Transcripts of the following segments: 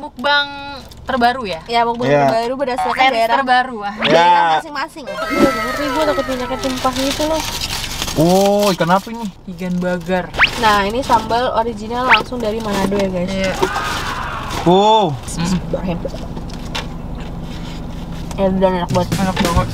mukbang terbaru ya? Ya, mukbang terbaru berdasarkan daerah terbaru. daerah masing-masing. Gue ngeri, gue takut minyaknya tumpah gitu loh. Oh, ikan apa ini? Ikan bagar. Nah, ini sambal original langsung dari Manado ya guys. Iya. Oh, Bismillahirrahmanirrahim. Dan enak banget. Enak banget.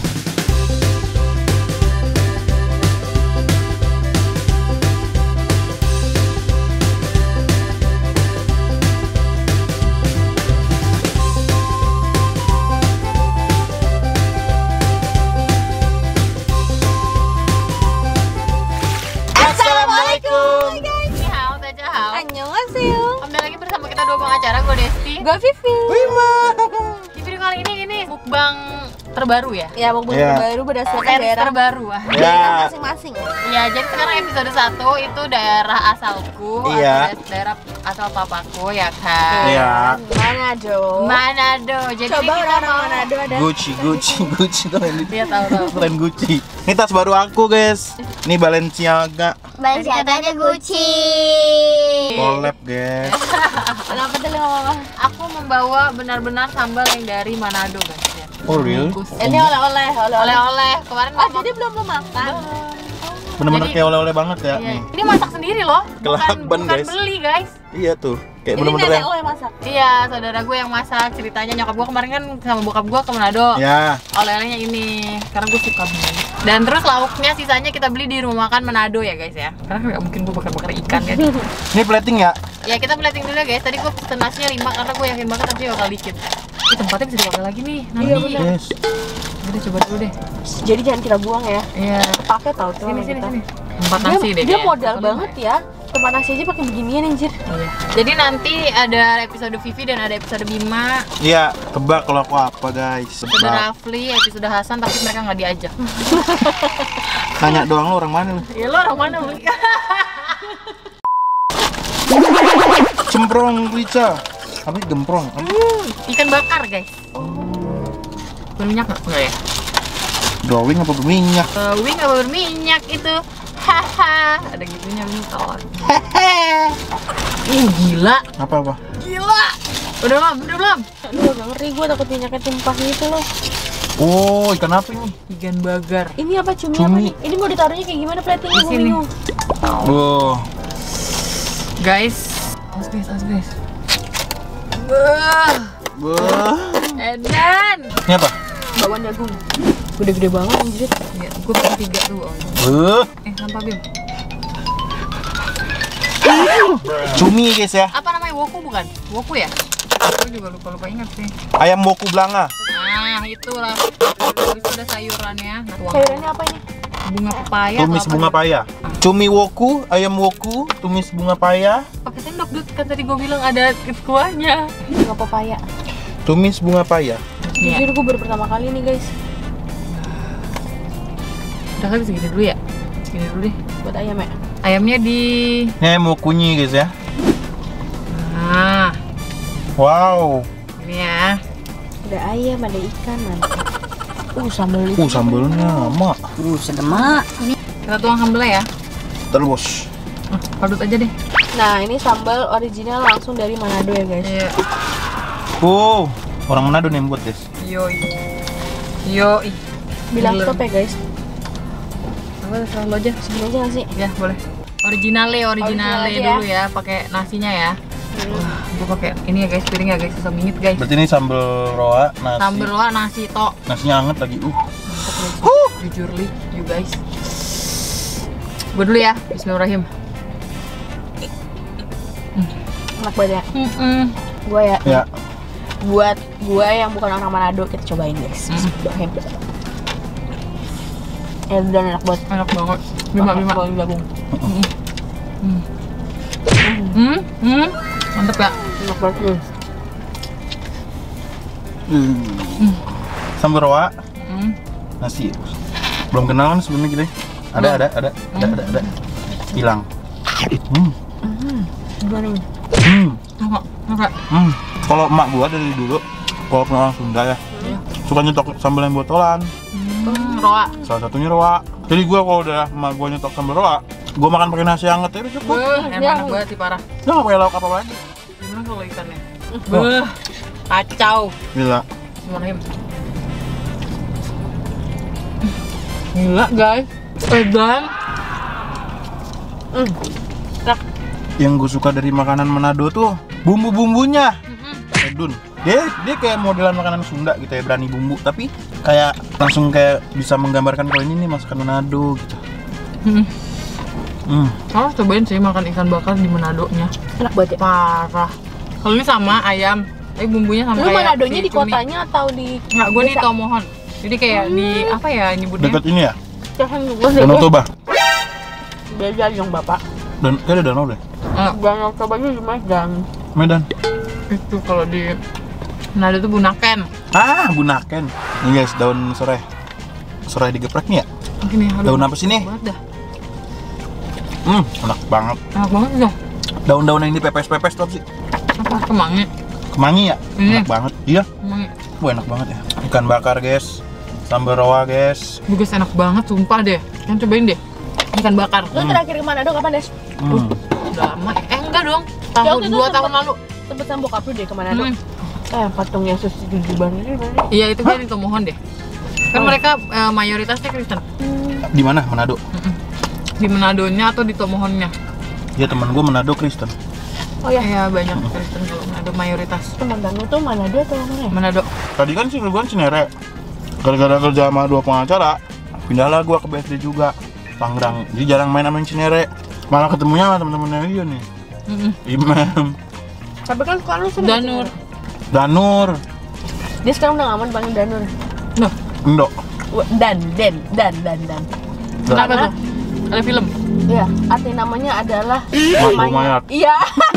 Annyeonghaseyo. Kembali lagi bersama kita dua pengacara, gue Desti. Gue Vivi. Di video kali ini mukbang terbaru ya? Ya, mukbang terbaru berdasarkan daerah terbaru. daerah masing-masing. Iya, jadi sekarang episode 1 itu daerah asalku, Iya. atau daerah asal papaku ya kan? Iya. Manado. Manado. Jadi Coba kita orang mau Manado ada. Gucci tuh ini. Dia tahu. Tren Gucci. Ini tas baru aku, guys. Ini Balenciaga. Balenciaga Gucci. Collab, guys. Kenapa tuh ngomong? Aku membawa benar-benar sambal yang dari Manado, guys ya. Oh, real? Ini oleh-oleh. Oleh-oleh. Kemarin Oh, mama- jadi belum makan. Bener-bener Jadi- kayak oleh-oleh banget ya. Iya. Nih. Ini masak sendiri loh. Kelaban, bukan guys. beli, guys. Iya tuh. Kayak Ini bener-bener nenek yang... lo yang masak. Iya, saudara gue yang masak. Ceritanya nyokap gue kemarin kan sama bokap gue ke Manado. Ya. Oleh-olehnya ini, karena gue suka banget. Dan terus lauknya sisanya kita beli di rumah makan Manado ya guys ya. Karena nggak mungkin gue bakar-bakar ikan kan. Ini plating ya? Ya kita plating dulu ya guys. Tadi gue pesen nasinya 5 karena gue yakin banget nanti bakal dikit. Ini tempatnya bisa dipakai lagi nih nanti. Iya, bener. Yes. Udah coba dulu deh. Jadi jangan kita buang ya. Iya. Pakai tau tuh. Sini sama sini kita. sini. Tempat nasi deh. Dia kayaknya. modal Tempat banget ya. Tempat nasi aja pakai beginian anjir. Iya. Jadi nanti ada episode Vivi dan ada episode Bima, Iya, tebak kalau aku apa, guys. episode Tebak. Rafli, episode Hasan, tapi mereka nggak diajak. Tanya doang lu orang mana lu? Ya lo orang mana beli? Cemprong, Rica. Apa sih gemprong? Ikan bakar guys. Berminyak nggak? Enggak ya? Drawing apa berminyak? Wing apa berminyak itu? Haha, ada gitunya mitos. Gila, Apa-apa? gila. Udah belum? Aduh, agak ngeri, gue takut minyaknya tumpah gitu loh. Oh, ikan apa ini? Ikan bagar. Ini apa cumi, apa Cumi. nih? Ini mau ditaruhnya kayak gimana platingnya? Di Gue sini. bingung. Oh, Guys, awas guys. Wah, wah. edan. Ini apa? Bawang jagung. Gede-gede banget anjir. Ya, gue pesen 3 tuh. Sampah Bim. Cumi, guys ya. Apa namanya? Woku bukan? Woku ya? Aku juga lupa ingat sih. Ayam woku belanga. Nah, itulah. Terus ada sayurannya. Nah, tuang Sayurannya apa ini? bunga pepaya. Tumis atau bunga apa? paya. Cumi woku, ayam woku, tumis bunga paya, Pakai sendok Dut, kan tadi gue bilang ada kuahnya. Bunga pepaya. tumis bunga paya. Nih, Jujur gue baru pertama kali nih guys. udah kan segini dulu ya? Segini dulu deh. Buat ayam ya. Ayamnya di... Ini ayam wokunya, guys ya. Nah, Wow. ini ya. Ada ayam, ada ikan, mantap. Sambal itu. Sambalnya lama. Sedemak. Kita tuang sambelnya ya. Terus. Padut aja deh. Nah, ini sambal original langsung dari Manado ya guys. Iya. Oh, orang Manado nih yang buat, guys. Yoi. Bilang Gila. stop ya guys. Apa selalu aja? Segini aja nggak sih? Ya, boleh. Originale Original aja dulu ya, pakai nasinya ya. Wah, gue pakai ini ya guys, piring ya guys, susah bingit guys. Berarti ini sambal roa, nasi. Sambal roa, nasi tok. Nasinya hangat lagi. Mantap guys. Jujur li, you guys. Gue dulu ya, Bismillahirrahmanirrahim. Enak banget ya. Gua ya. Ya. Buat gua yang bukan orang Manado, kita cobain guys. Bismillahirrahmanirrahim. Dan enak banget. Enak banget. Bima. Bawang jagung. Mantep ya. Enak banget. Sambal roa, Hmm. nasi. Belum kenal kan sebelumnya gitu. Ada. Hilang. Gimana nih? Enggak. Kalau emak gua dari dulu, kalau orang Sunda ya, suka nyetok sambal yang botolan. Roa. Salah satunya roa. Jadi gua kalau udah emak gua nyetok sambal roa, gua makan pakai nasi hangat ya udah cukup. Enak banget sih parah. Udah nggak pakai lauk apa lagi. Gimana kalau ikannya? Beuh, kacau. Gila. Bismillahirrahmanirrahim. Gila guys, pedan. Yang gue suka dari makanan Manado tuh bumbu-bumbunya. Edun. Dia kayak modelan makanan Sunda gitu ya, berani bumbu, tapi kayak langsung kayak bisa menggambarkan kalau ini nih masakan Manado gitu. Harus cobain sih makan ikan bakar di Manado-nya. Enak banget ya. Parah. Kalau ini sama ayam, tapi bumbunya sama Lu kayak Manadonya si di cumi. kotanya atau di Enggak, gue di desa? Tomohon. Jadi kayak di apa ya nyebutnya? Dekat ini ya, Jangan juga sih. Danau Toba. Beda dong bapak. Dan kayak ada danau deh. Danau Tobanya di Medan. Medan. Itu kalau di Manado tuh Bunaken. Ah, Bunaken. Nih guys, daun serai. Serai digeprek nih ya. Gini, aduh, Daun apa sih nih? banget dah. Enak banget. Enak banget dah. Daun-daun yang dipepes-pepes tuh apa sih? Apa kemangi? Kemangi ya? Ini. Enak banget. Iya. Kemangi. Wah, enak banget ya. Ikan bakar guys. Sambal rawa guys. Guys, enak banget sumpah deh. Yang cobain deh. Ikan bakar. Lu terakhir ke Manado kapan, Des? Udah lama. Enggak dong. Ya, Tahun waktu itu 2 tahun lalu. Sempet sama bokap lu deh ke Manado. Hmm. Patung Yesus di Tujuban ini mana? Iya, itu kan di Tomohon deh. Kan mereka mayoritasnya Kristen. Di mana? Manado. Di Manadonya atau di Tomohonnya? Ya teman gue Manado Kristen. Oh ya, Ya banyak Kristen kalau Manado mayoritas. teman lu tuh Manado atau mana ya? Manado. Tadi kan sih gue Cinere. Gara-gara kerja sama 2 pengacara, pindahlah gue ke BSD juga, Tangerang. Jadi jarang main sama Cinere. Malah ketemunya sama temen-temennya dia nih. Imam, Tapi kan sekarang lu sering Danur. Danur, Dia sekarang udah ngaman panggil Danur. Nah, Endo. Dan. kenapa tuh? Ada film? Iya, arti namanya adalah Mayat. Iya.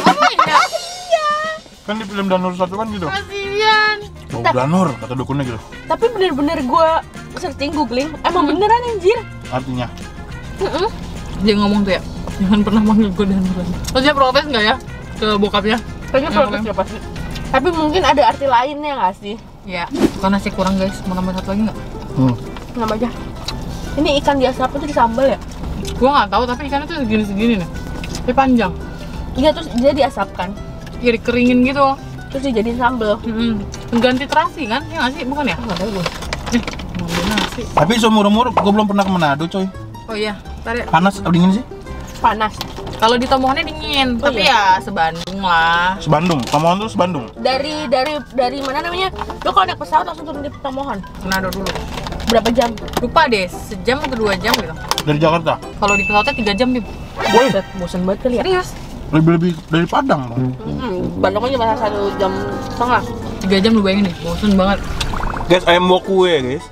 Kan di film Danur 1 kan gitu. Kasian. Bau Danur, kata dukunnya gitu. Tapi bener-bener gue searching googling, emang beneran anjir. Artinya. Dia ngomong tuh ya, jangan pernah manggil gue Danur lagi. Terus dia protes nggak ya ke bokapnya? Kayaknya protes ya pasti. Tapi mungkin ada arti lainnya nggak sih? Ya, karena nasi kurang guys. Mau nambah satu lagi nggak? Nama aja. Ini ikan di asap itu disambal ya? Gua nggak tahu, tapi ikannya tuh segini-segini nih. Tapi panjang. Iya, terus dia diasapkan. Ya dikeringin gitu. Terus dijadiin sambal. Pengganti terasi kan? Ya nggak sih? Bukan ya? Nggak tahu gue. Mau nasi. Tapi seumur-umur gue belum pernah ke Manado coy. Oh iya, ntar ya. Panas atau dingin sih? Panas. Kalau di Tomohonnya dingin, Oh, tapi iya? ya sebanding lah. Sebandung, Tomohon tuh Sebandung. Dari mana namanya? Lo kalau naik pesawat langsung turun di Tomohon. Manado dulu. Berapa jam? Lupa deh, sejam atau 2 jam gitu. Dari Jakarta. Kalau di pesawatnya 3 jam, Bim. Woi, Bosan banget kali ya? Serius? lebih dari Padang dong. Bandung aja masa 1 jam setengah. 3 jam lu bayangin nih, bosen banget. Guys, ayam woku ya guys.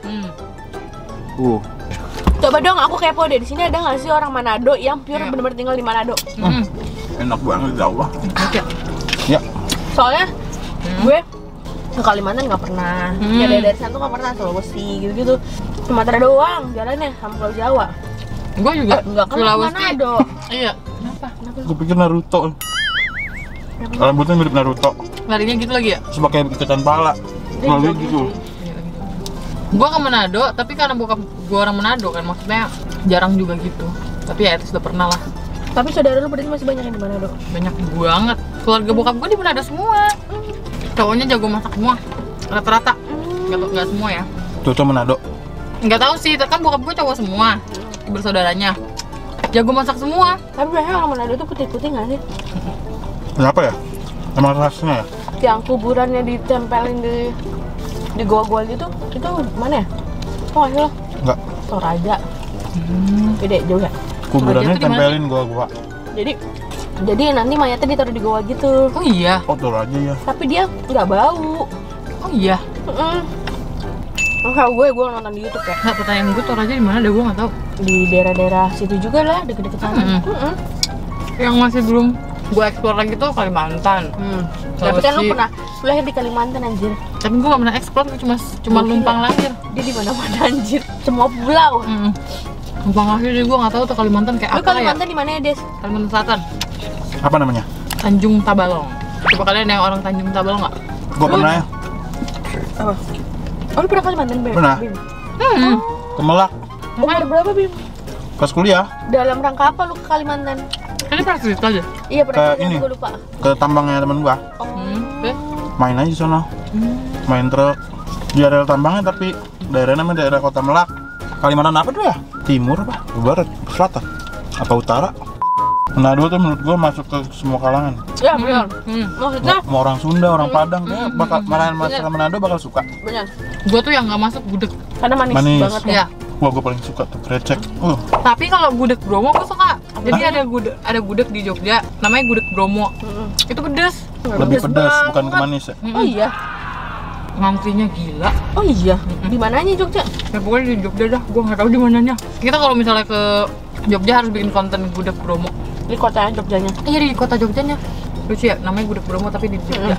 Coba dong, aku kepo deh. Di sini ada nggak sih orang Manado yang pure Iya. bener-bener tinggal di Manado? Enak banget ya Allah. Oke. Ya. Soalnya gue ke Kalimantan nggak pernah. Ya dari sana tuh nggak pernah, Sulawesi gitu-gitu. Sumatera doang jalannya sama Pulau Jawa. Gue juga Enggak kan Sulawesi. Manado. Iya. Kenapa? Gue pikir Naruto. Rambutnya mirip Naruto. Larinya gitu lagi ya? Terus pakai ikatan pala. Lalu gitu. Gua ke Manado, tapi karena bokap gua orang Manado kan, maksudnya jarang juga gitu. Tapi ya itu sudah pernah lah. Tapi saudara lu berarti masih banyak yang di Manado. Banyak banget. Keluarga bokap gua di Manado semua. Cowoknya jago masak semua. Rata-rata. Nggak semua ya. Cocok Manado. Nggak tahu sih, kan bokap gua cowok semua. Bersaudaranya. Jago masak semua. Tapi biasanya orang Manado tuh putih-putih nggak sih? Kenapa ya? Emang rasanya ya? Yang kuburannya ditempelin di goa-goa gitu, itu mana ya? Kok nggak sih lo? Enggak. Toraja. Beda jauh ya? Kuburannya Toraja tuh di mana tempelin gua. Jadi nanti mayatnya ditaruh di goa gitu. Oh iya. Kotor aja ya. Tapi dia nggak bau. Oh iya. Enggak, gue nonton di YouTube ya. Nggak, pertanyaan gua Toraja di mana deh, gua nggak tahu. Di daerah-daerah situ juga lah, deket-deket sana. Yang masih belum gua explore lagi tuh Kalimantan. Tapi kan lu Sulawesi. pernah lahir di Kalimantan anjir. Tapi gua nggak pernah explore, gua cuma numpang lahir. Dia di mana-mana anjir. Semua pulau. Numpang lahir jadi gua nggak tahu tuh Kalimantan kayak Lu apa ya. Kalimantan di mana ya, Des? Kalimantan Selatan, Apa namanya? Tanjung Tabalong. Coba kalian yang orang Tanjung Tabalong nggak? Gua pernah ya. Apa? Oh, lu pernah Kalimantan, Bim? Pernah. Bim? Kemelak. Umur berapa, Bim? Pas kuliah Dalam rangka apa lu ke Kalimantan? Ini pernah cerita aja. Iya, pernah Ke cerita, ini. gue lupa. ke tambangnya temen gua. Oh. main aja di sana. Main truk di area tambangnya, tapi daerahnya namanya daerah Kota Melak. Kalimantan apa tuh ya? Timur apa? Barat? Selatan? Apa utara? Manado tuh menurut gua masuk ke semua kalangan. Ya benar. Maksudnya Mau orang Sunda, orang Padang, kayak bakal masakan Manado bakal suka. benar. Gue tuh yang nggak masuk gudeg. Karena manis, Manis. banget ya. Ya. Wah, gua paling suka tuh krecek. Tapi kalau gudeg Bromo gue suka. Jadi ada gudeg di Jogja, namanya gudeg Bromo. Mm-mm. Itu pedes. Lebih pedas, bukan banget. ke manis ya. Oh iya. Ngantrinya gila. Oh iya. Di mananya Jogja? Ya pokoknya di Jogja dah. Gue nggak tahu di mananya. Kita kalau misalnya ke Jogja harus bikin konten gudeg Bromo. Di kotanya Jogjanya. Iya di kota Jogjanya. Lucu ya, namanya gudeg Bromo tapi di Jogja.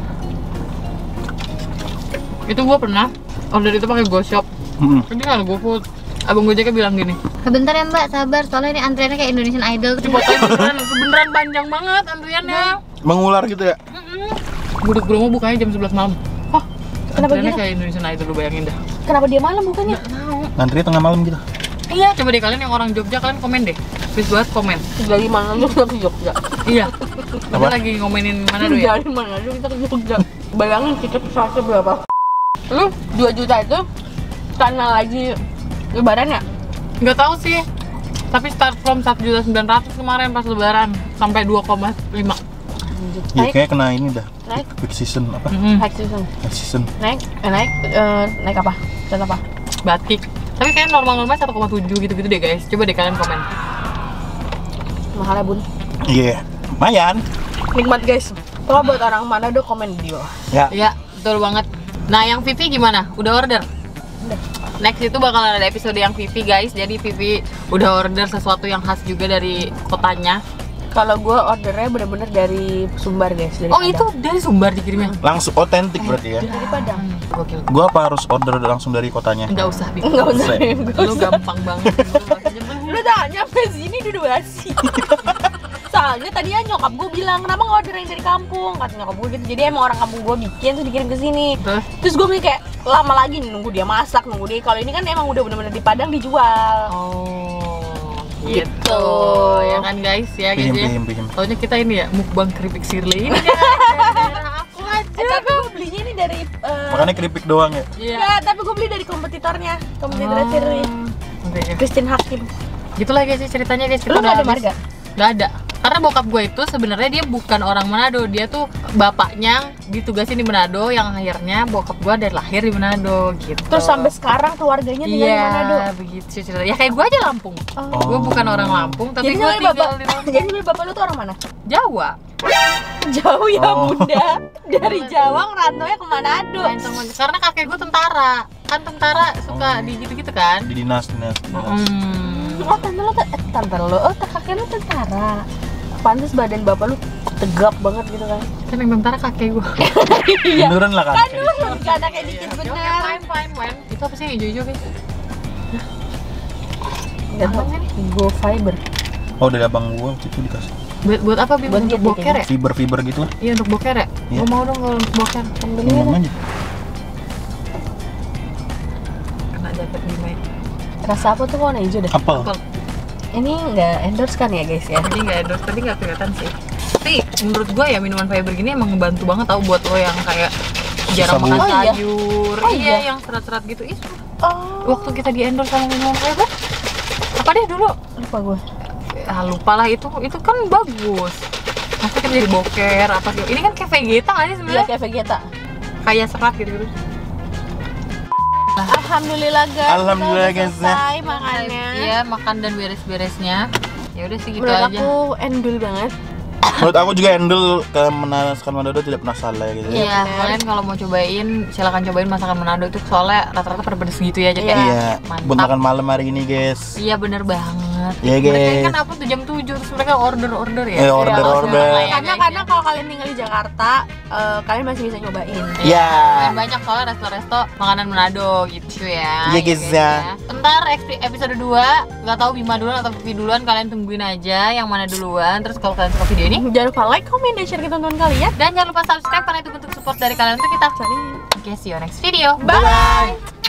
Itu gue pernah order itu pakai GoShop. Ini kan GoFood. Abang Gojeknya bilang gini, Bentar ya Mbak, sabar. Soalnya ini antriannya kayak Indonesian Idol. di fotonya beneran panjang banget antriannya. Mengular gitu ya. Gudeg Bromo bukanya jam 11 malam. Oh, kenapa Antriannya gitu? kayak Indonesian Idol, lu bayangin dah. Kenapa dia malam bukannya? Ngantri tengah malam gitu. Iya, coba deh kalian yang orang Jogja, kalian komen deh. Please banget komen. Dari mana lu kita ke Jogja? Iya. Kita Apa? lagi ngomenin mana dulu ya? Dari mana lu kita ke Jogja? Bayangin tiket pesawatnya berapa? Lu 2 juta itu karena lagi lebaran ya? Nggak tahu sih. Tapi start from 1.900.000 kemarin pas lebaran sampai 2,5. Iya, Naik, kayak kena ini dah. naik, Peak season apa? naik season. Peak season. Naik apa? Dan apa? Batik. Tapi kayak normal-normal 1,7 gitu-gitu deh guys. Coba deh kalian komen. Mahal ya bun. Iya, lumayan. Nikmat guys. Kalau buat orang Manado komen di bawah. Ya. Iya, betul banget. Nah, yang Vivi gimana? Udah order? Udah. Next itu bakalan ada episode yang Vivi guys. Jadi Vivi udah order sesuatu yang khas juga dari kotanya. Kalau gue ordernya bener-bener dari Sumbar guys. Dari Oh, Padang. itu dari Sumbar dikirimnya. Langsung otentik berarti ya. Dari Padang. Gokil. Gua apa harus order langsung dari kotanya? Enggak usah, Vivi. Enggak usah. Lu gampang banget. Udah tanya sampai sini udah basi. Soalnya tadinya nyokap gue bilang kenapa nggak order yang dari kampung, kata nyokap gue gitu. Jadi emang orang kampung gue bikin tuh dikirim ke sini. Terus gue mikir kayak lama lagi nih nunggu dia masak, nunggu dia. Kalau ini kan emang udah bener-bener di Padang dijual. Oh, Gitu. gitu. Ya kan guys, ya Pinjem, gitu ya. pinjem. Taunya kita ini ya, mukbang keripik sirli ini ya. Daerah aku aja. Tapi gue belinya ini dari Makanya keripik doang ya. Iya. ya, tapi gue beli dari kompetitornya, kompetitornya Sirli. Oke, oke. Christine Hakim. Gitulah guys ya ceritanya guys. Kita Lu udah nggak ada habis. marga? Nggak ada. Karena bokap gue itu sebenarnya dia bukan orang Manado, dia tuh bapaknya ditugasin di Manado, yang akhirnya bokap gue dari lahir di Manado gitu. Terus sampai sekarang keluarganya tinggal di Manado. Iya, begitu cerita. Ya kayak gue aja Lampung. Oh. Gue bukan orang Lampung, tapi Jadi gue sebenarnya tinggal bapak, di Lampung. jadi sebenarnya bapak lu tuh orang mana? Jawa. Jauh ya Oh. bunda. Dari Jawa ngerantaunya ke Manado. Main sama- Karena kakek gue tentara. Kan tentara suka di gitu-gitu kan. Di dinas. Oh tante lo, oh kakek lu tentara. Pantes badan bapak lu tegap banget gitu kan. Kan yang tentara kakek gue. Beneran lah kan. Kan lu lebih anaknya dikit Oke, bener. fine, Wen. Itu apa sih yang hijau-hijau guys? Gak tau, Go Fiber. Oh, dari abang gua waktu itu dikasih. Buat apa Bim? Buat Untuk diet boker ya? Fiber gitu lah. Iya untuk boker ya? Iya. Gue mau dong kalau untuk boker. Ngomong aja. Kena jaket Bima ya. Rasa apa tuh warna hijau deh? Apel. Apel. Ini nggak endorse kan ya guys ya? Tadi nggak endorse, tadi nggak kelihatan sih. Tapi menurut gue ya minuman fiber gini emang ngebantu banget tau buat lo yang kayak jarang Susah makan buat. Oh, iya? sayur. Oh, Iya, iya? yang serat-serat gitu. Ih, Oh, waktu kita di endorse sama minuman fiber, apa deh dulu? lupa gue. Ah, lupa lah itu kan bagus. Masa kita jadi boker apa sih? Ini kan kayak Vegeta nggak sih Iya sebenarnya? kayak Vegeta. Kayak serat gitu. Alhamdulillah guys. Alhamdulillah, kita udah guys, selesai makannya. Iya, makan dan beres-beresnya. Ya udah sih gitu Menurut aja. aku endul banget. Menurut aku juga Endul ke masakan Manado tidak pernah salah ya gitu. Iya, bener. kalian kalau mau cobain silakan cobain masakan Manado itu soalnya rata-rata pada pedes gitu ya, jadi Iya, mantap. buat makan malam hari ini, guys. Iya bener banget. Iya, Mereka guys. kan apa tuh jam 7 terus mereka order ya. Eh, order. Karena kalau kalian tinggal di Jakarta, kalian masih bisa nyobain. Iya. Lumayan banyak soalnya resto-resto makanan Manado gitu ya. Iya, guys, ya. Ntar episode 2 nggak tahu Bima duluan atau Vivi duluan, kalian tungguin aja yang mana duluan. Terus kalau kalian suka video ini Jangan lupa like, comment, dan share ke teman-teman kalian. dan jangan lupa subscribe karena itu bentuk support dari kalian untuk kita. Cari. Oke, see you next video. Bye.